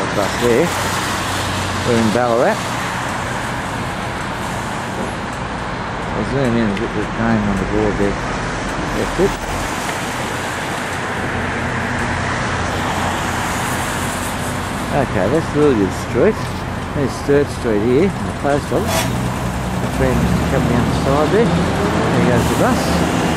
bus there. We're in Ballarat. I'll zoom in and get the name on the board there. That's it. Okay, that's Lydiard Street. There's Sturt Street here, the post office. My friend coming down the side there. There goes the bus.